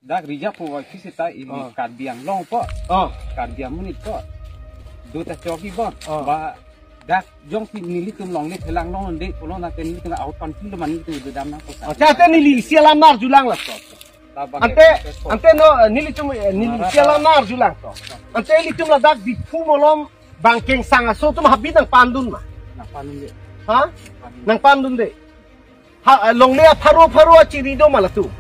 dak rijak po wa kisita ini karbiang long po karbiang munit po do ta choki po ba dak jong ti nili tum long le thelang long de polo na ten ni out confident man tu do dam na po sa cha nili sialam nar julang la to ante no nili sialam nar julang to ante li tum la dak di fu molom bangkeng sanga so tum habit nang pandun ma na panun de ha nang pandun de ha long le pharo chiri do mala tu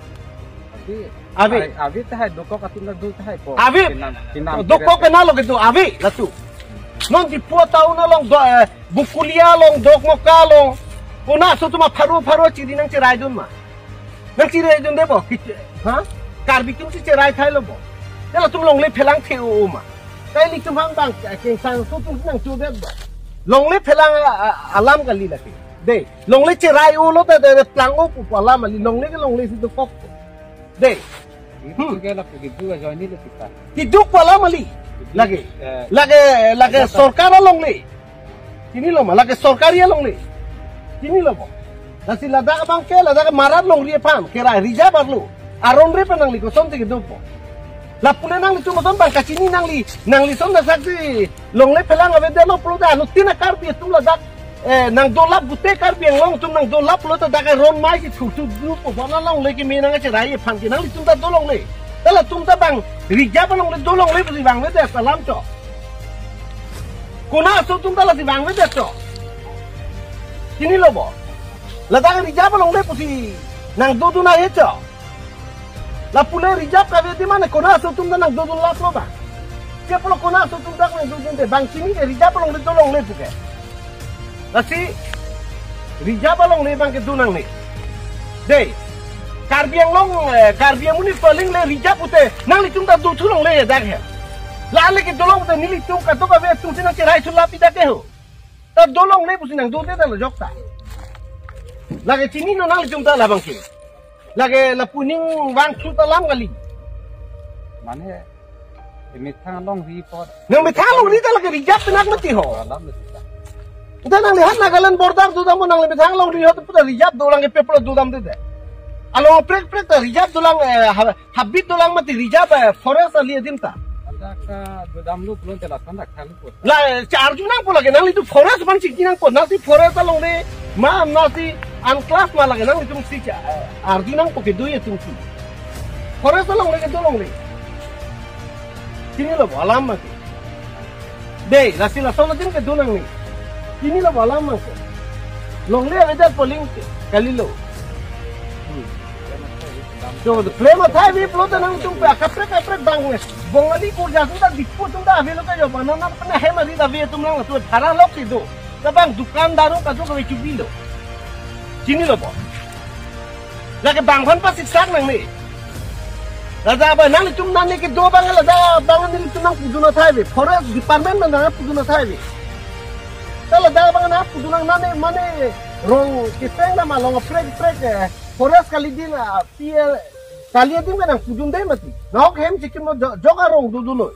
Abi tahay doko katulad do tahay po. Abi doko kenalo gitu abi latu. Non di po tao na long bukulia long dok mo kalong. Kuna so tuma paru chiri nang cirai dun ma. Nang cirai dun debo. Ha? Karbi tum si cirai thai lo bo. Dela tum long le phelang theu ma. Kai li tum hang bang keng sang so tum nang chu deb ba. Long le phelang alam kali la ke. De long le cirai u lo de plang u pu alam ali long le si do kop. De itu kaya begitu aja ini kita hidup pala mali lagi sorkar long le sini lo ma lagi sorkari long le sini lo bo nasi lada bang ke lada marat long rie pam kira rija barlu aron re penang li ko son te do po la pune nang li tu mo son bang kacini nang li son da sakti long le pelang ave de lo pro da no tina kar bi tu lada nang dolap bute kar biang long tum nang dolap lo ta daga ron mai ki thu du po bana long le ki me nang che rai phan ki nang li tum ta dolong le tala tum ta bang rija ba long le dolong le bi bang le de salam cho kona so tum ta la di bang le de cho kini lo bo la daga rija ba long le pusi nang do du na ye cho la pule rija ka ve di mana kona so tum ta nang do du la pro ba ke polo kona so tum ta nang do du de bang kini rija ba long le dolong le puke Nasi rija balong le bang ke dunang ni. Dei karbiang muni paling le rija pute nang li tumta du thulong le dak he. La le ke dolong te nili tum ka to ka ve tum sina chirai chula pi dak he ho. Ta dolong le pusi nang du te da lo jokta. Lage chini no nang li tumta la bang ke. Lage la puning bang thu ta lam gali. Mane mithang long ri po. Nang mithang long ri ta lage rija penak mati ho. Kita nang lihat nagalan border dudam nang lebih thang long lihat putar rijab dolang ke peplo dudam dede. Along prek rijab dolang habit dolang mati rijab forest lihat dimta. Ada ka dudam lu belum jelas kan dak kali pun. Lah charge nang pula ke nang itu forest ban cik nang pun nasi forest along le ma nasi an class ma lagi nang itu mesti arju nang poke duye tumsi. Forest along le ke dolong le. Sini lo alam mati. Dei nasi la sono din ke dolang ni. Ini lah malam masuk. Long le ada poling kali lo. So the play matai vi plot nang tum pa kapre bang mes. Bongali ko ja sudah dipu tum da avelo ka jo banana pernah he mari da vi tum nang tu thara lok ti do. Tabang dukandaro ka jo ka chubi lo. Sini lo bo. Lagi bang phan pa siksak nang ni. Lada ba nang tum nang ni ke do bang lada bang ni tum nang puduna thai vi. Forest department nang puduna thai vi. Kalau dah bang na pudunang mane rong kiseng na malong prek forest kali din piel kali din nang pudun dai mati nok hem chikim joga rong dudulo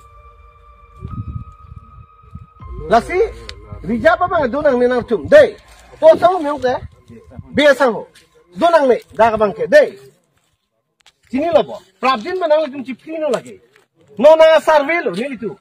lasi rija pa bang dunang ni nang tum dei to sang myong de be sang ho dunang ni da bang ke dei sini lo bo prabdin manang tum chipino lagi no na survey lo ni tu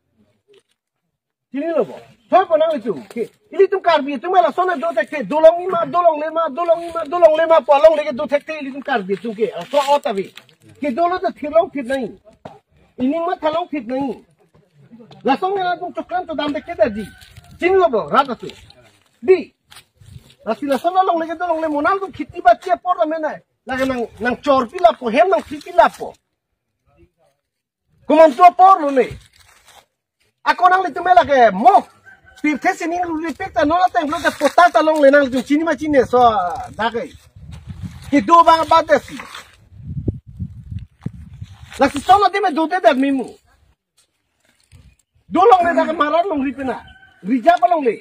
sini lo bo Thôi còn năng itu, ini tu karbi tu malah sona do tek dolong lima palong lagi do tek ini tu karbi tu ke, so otavi, ke dolo tu thilong fit nahi, ini mah thalong fit nahi, lasong ni tu cokran tu dam tek di, sini lo bo rata tu, di, lasi lasong long lagi dolong le monal tu khiti bacia por mana, lagi nang chor pila po, hem nang khiti lapo, kumantua por lo ni, aku nang litu melake mo. Pirke sini lipik ta nola teng lo ta potata long lenang tu chini ma chini so dagai ki do bang badesi la si solo de me do de mimu do long le dagai marar long ripina rijab long le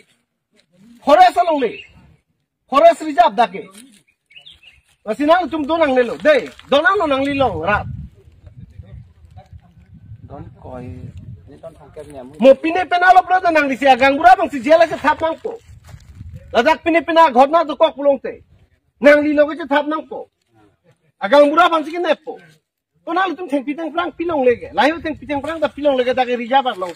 forest rijab dagai la si nang tum do nang le lo de do nang lo nang li long rat don koi Mo pine penalo brother nang disi agang bura bang si jela se thap nang po. Ladak pine pina ghotna to kok pulong te. Nang lilo ke thap nang po. Agang bura bang si ne po. Kenal itu teng perang pilong lagi. Lahir teng perang dah pilong lagi dah rijab long.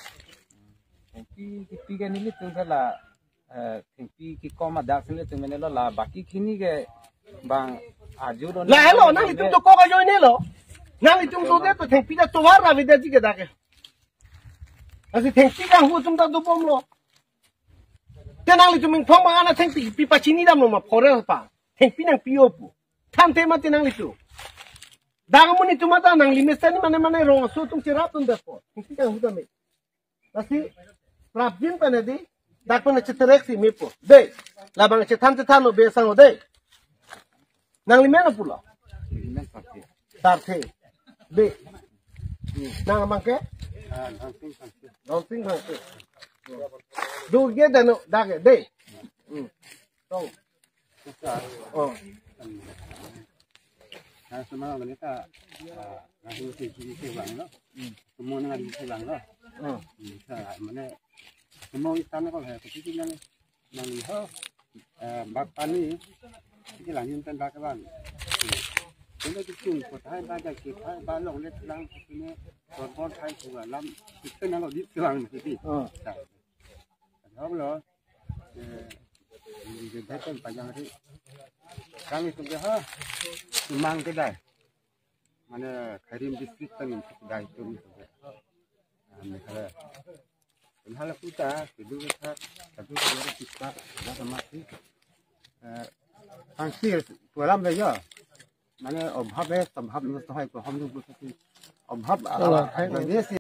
Tengpi kan ini tu lah tengpi kau mah dah sini tu mana lo lah baki kini ke bang ajur. Lah hello, nang itu tu kau kau ini lo. Nang itu tu deh tu tengpi dah tuar lah beda juga dah ke. Asih tengpi kan hukum tu dah bom lo. Kenal itu mengfong mana tengpi pipa cini dah mau pore apa. Tengpi nang pio pu. Tham tema tenang itu. Dangamun itu mata nang limestani mana rong so tum cerap tum dah po. Tengpi kan hukum ni. Asih Rapjin panadi, dak pana ceterek si mepo. Deh, labang cetan lo besang lo deh. Nang limena pula. Sarthi. Deh. Nang amangke? Dancing bangke. Duge dano dage deh. Tong. Oh. Nah, semua orang kita ngasih sisi bang lo. Semua ngasih sisi bang lo. Mana semua istana kalau saya kecil nang lihat bapak ni kita lanjut tentang kawan. Kita tu kota baca kita balong let lang sini korban kai tua lam kita nang di selang mesti. Tahu lo. Di betul panjang hari. Kami tu dah memang kedai. Mana Karim distrik kan kedai tu. Misalnya, misalnya kita kedua kita, dah mati. Angkir, tualam saja. Mana obhab ni, obhab ni tu hai, obhab ni tu, obhab, ini